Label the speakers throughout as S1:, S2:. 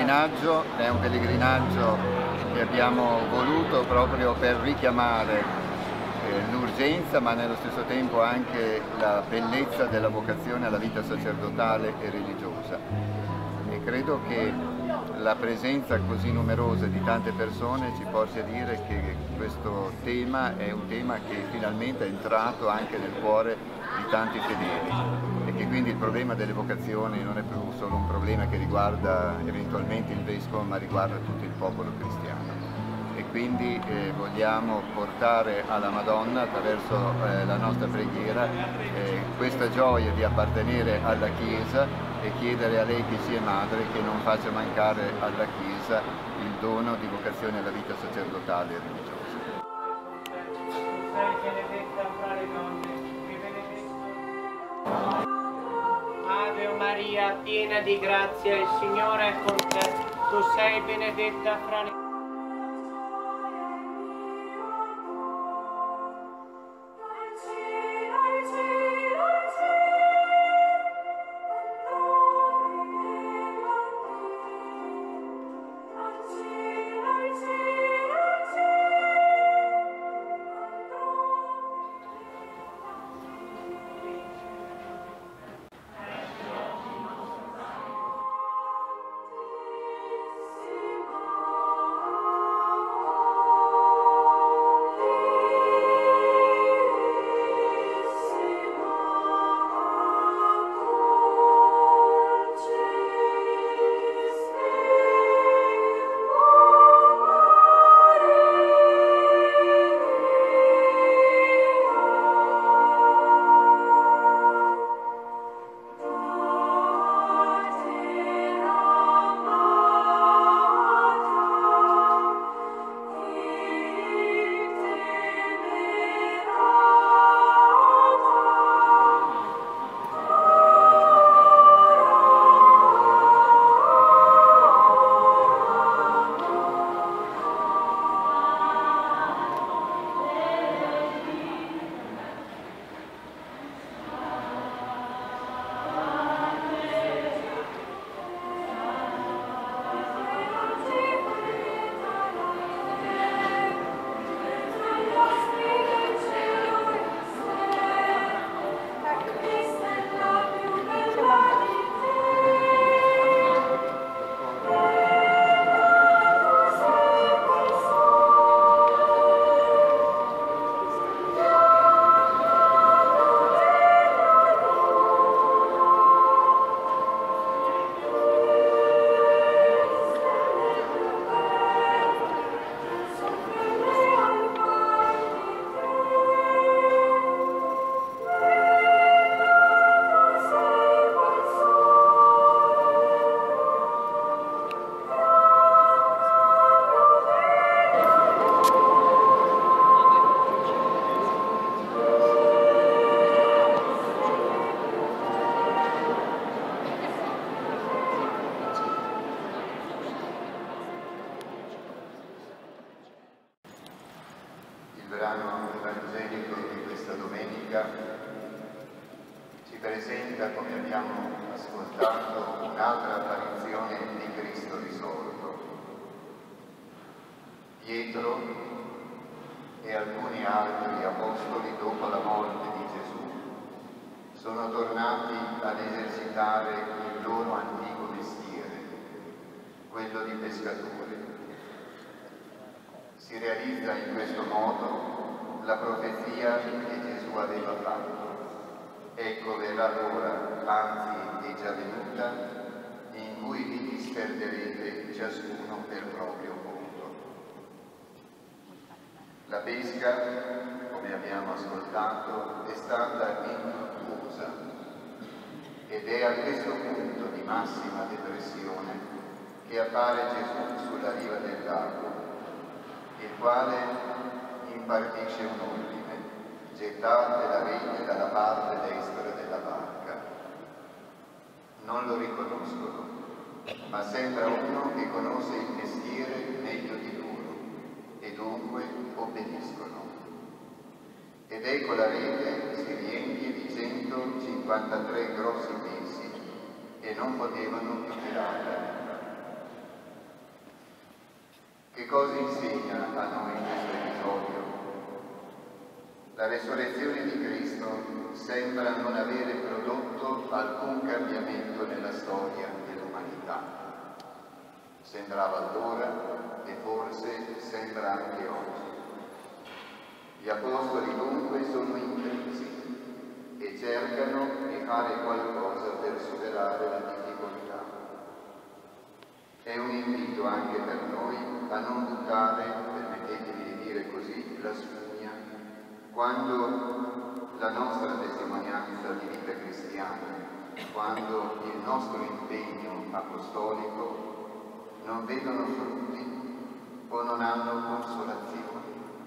S1: pellegrinaggio è un pellegrinaggio che abbiamo voluto proprio per richiamare l'urgenza, ma nello stesso tempo anche la bellezza della vocazione alla vita sacerdotale e religiosa. E credo che la presenza così numerosa di tante persone ci possa dire che questo tema è un tema che finalmente è entrato anche nel cuore di tanti fedeli e che quindi il problema delle vocazioni non è più solo un problema che riguarda eventualmente il vescovo, ma riguarda tutto il popolo cristiano. E quindi vogliamo portare alla Madonna attraverso la nostra preghiera questa gioia di appartenere alla Chiesa e chiedere a lei che sia madre che non faccia mancare alla Chiesa il dono di vocazione alla vita sacerdotale e religiosa.
S2: Sei benedetta fra le donne e benedetto. Ave Maria, piena di grazia, il Signore è con te. Tu sei benedetta fra le donne.
S1: Il brano evangelico di questa domenica ci presenta, come abbiamo ascoltato, un'altra apparizione di Cristo risorto. Pietro e alcuni altri apostoli, dopo la morte di Gesù, sono tornati ad esercitare il loro antico mestiere, quello di pescatori. Si realizza in questo modo la profezia che Gesù aveva fatto. Ecco verrà l'ora, anzi è già venuta, in cui vi disperderete ciascuno per proprio conto. La pesca, come abbiamo ascoltato, è stata infruttuosa ed è a questo punto di massima depressione che appare Gesù sulla riva del lago, il quale impartisce un ordine: gettate la rete dalla parte destra della barca. Non lo riconoscono, ma sembra uno che conosce il mestiere meglio di loro e dunque obbediscono. Ed ecco la rete si riempie di 153 grossi pesi e non potevano più tirarla. resurrezione di Cristo sembra non avere prodotto alcun cambiamento nella storia dell'umanità. Sembrava allora e forse sembra anche oggi. Gli apostoli dunque sono in crisi e cercano di fare qualcosa per superare la difficoltà. È un invito anche per noi a non buttare, permettetemi di dire così, la spugna, quando la nostra testimonianza di vita cristiana, quando il nostro impegno apostolico non vedono frutti o non hanno consolazione.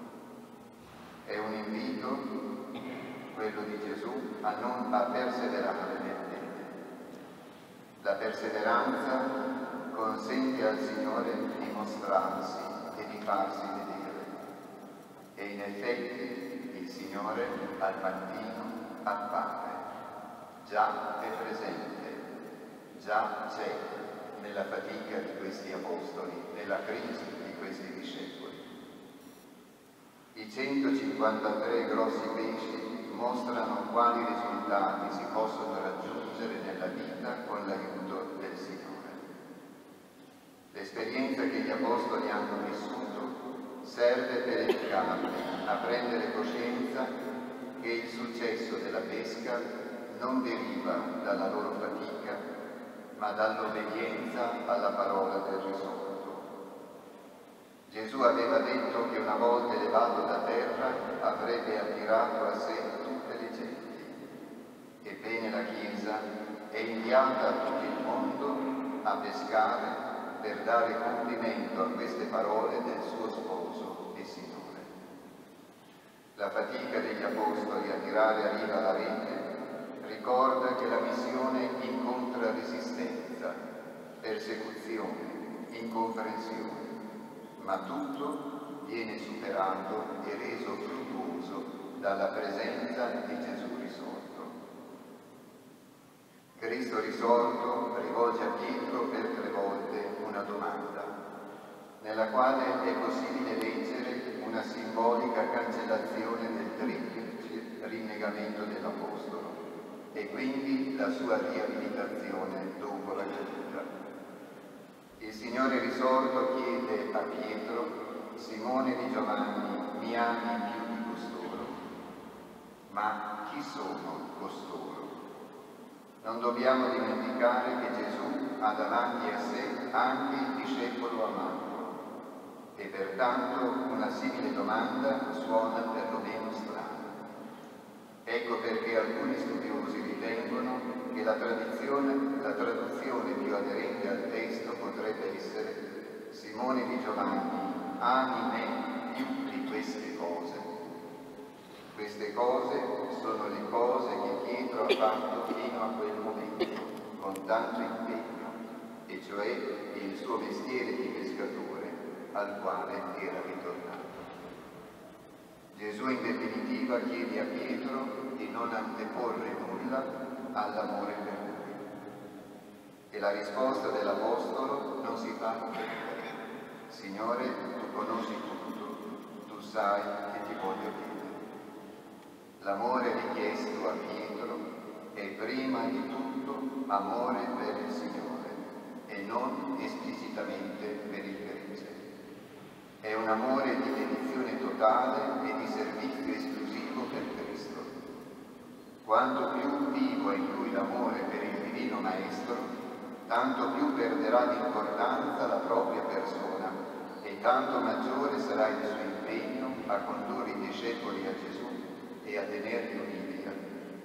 S1: È un invito, quello di Gesù, a perseverare nel bene. La perseveranza consente al Signore di mostrarsi e di farsi vedere. E in effetti il Signore al mattino appare, già è presente, già c'è nella fatica di questi apostoli, nella crisi di questi discepoli. I 153 grossi pesci mostrano quali risultati si possono raggiungere nella vita con l'aiuto del Signore. L'esperienza che gli apostoli hanno vissuto serve per educarli a prendere coscienza che il successo della pesca non deriva dalla loro fatica, ma dall'obbedienza alla parola del risorto. Gesù aveva detto che una volta elevato da terra avrebbe attirato a sé tutte le genti. Ebbene la Chiesa è inviata a tutto il mondo a pescare per dare compimento a queste parole del suo sposo e Signore. La fatica degli apostoli a tirare a riva la rete ricorda che la missione incontra resistenza, persecuzione, incomprensione, ma tutto viene superato e reso fruttuoso dalla presenza di Gesù risorto. Cristo risorto rivolge a Pietro per 3 volte una domanda, nella quale è possibile leggere una simbolica cancellazione del triplice rinnegamento dell'Apostolo e quindi la sua riabilitazione dopo la caduta. Il Signore risorto chiede a Pietro: Simone di Giovanni, mi ami più di costoro? Ma chi sono costoro? Non dobbiamo dimenticare che Gesù ha davanti a sé anche il discepolo amato e pertanto una simile domanda suona perlomeno strana. Ecco perché alcuni studiosi ritengono che la traduzione più aderente al testo potrebbe essere: Simone di Giovanni, ami me più di queste cose? Queste cose sono le cose che Pietro ha fatto fino a quel momento, con tanto impegno, e cioè il suo mestiere di pescatore al quale era ritornato. Gesù in definitiva chiede a Pietro di non anteporre nulla all'amore per lui. E la risposta dell'Apostolo non si fa attendere. Signore, tu conosci tutto, tu sai che ti voglio bene. L'amore richiesto a Pietro è prima di tutto amore per il Signore e non esplicitamente per il gregge. È un amore di dedizione totale e di servizio esclusivo per Cristo. Quanto più vivo è in lui l'amore per il Divino Maestro, tanto più perderà di importanza la propria persona e tanto maggiore sarà il suo impegno a condurre i discepoli a Gesù e a tenerli uniti a lui.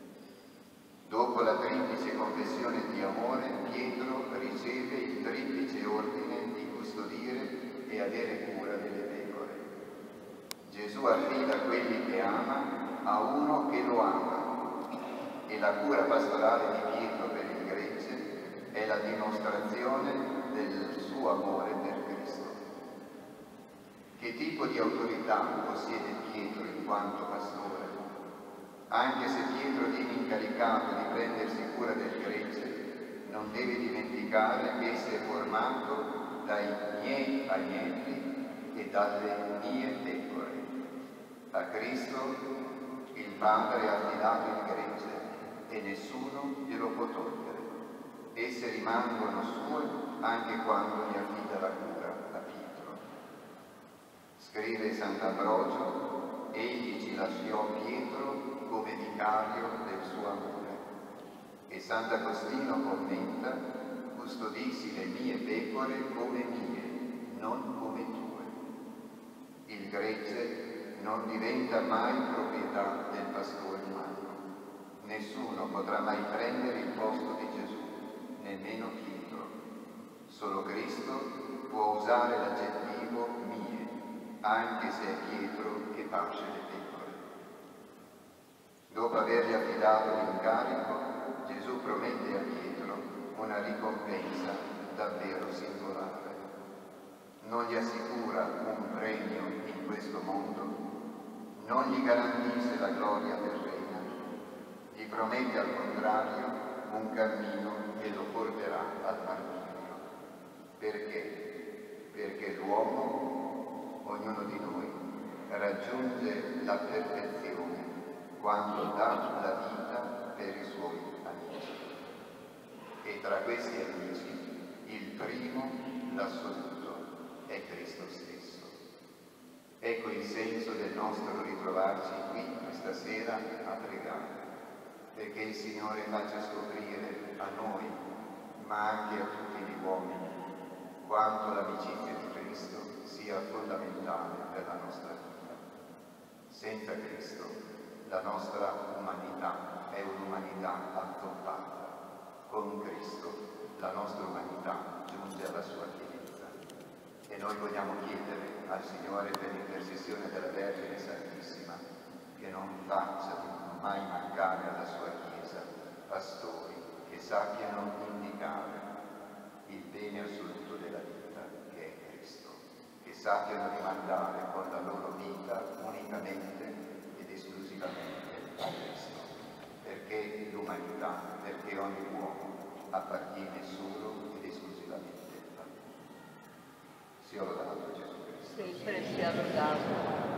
S1: Dopo la triplice confessione di amore, Pietro riceve il triplice ordine di custodire e avere cura delle pecore. Gesù affida quelli che ama a uno che lo ama e la cura pastorale di Pietro per il gregge è la dimostrazione del suo amore per Cristo. Che tipo di autorità possiede Pietro in quanto pastore? Anche se Pietro viene incaricato di prendersi cura del gregge, non deve dimenticare che esso è formato dai miei agnelli e dalle mie pecore. A Cristo il Padre ha affidato il gregge e nessuno glielo può togliere. Esse rimangono sue anche quando gli affida la cura a Pietro. Scrive Sant'Ambrogio: egli ci lasciò Pietro come vicario del suo amore. E Sant'Agostino commenta: custodissi le mie pecore come mie, non come tue. Il gregge non diventa mai proprietà del pastore umano. Nessuno potrà mai prendere il posto di Gesù, nemmeno Pietro. Solo Cristo può usare l'aggettivo mie, anche se è Pietro che pasce le pecore. Dopo avergli affidato l'incarico, Gesù promette a Pietro una ricompensa davvero singolare. Non gli assicura un premio in questo mondo, non gli garantisce la gloria terrena, gli promette al contrario un cammino che lo porterà al martirio. Perché? Perché l'uomo, ognuno di noi, raggiunge la perfezione quando dà la vita per i suoi amici. E tra questi amici il primo, l'assoluto, è Cristo stesso. Ecco il senso del nostro ritrovarci qui questa sera a pregare, perché il Signore faccia scoprire a noi, ma anche a tutti gli uomini, quanto l'amicizia di Cristo sia fondamentale per la nostra vita. Senza Cristo la nostra umanità è un'umanità azzoppata. Con Cristo la nostra umanità giunge alla sua pienezza. E noi vogliamo chiedere al Signore, per l'intercessione della Vergine Santissima, che non faccia mai mancare alla sua Chiesa pastori che sappiano indicare il bene assoluto della vita, che è Cristo, che sappiano rimandare con la loro vita unicamente ed esclusivamente a Cristo, perché l'umanità, perché ogni uomo appartiene solo ed esclusivamente a Lui. Sia lodato Gesù Cristo.
S3: Sempre sia lodato.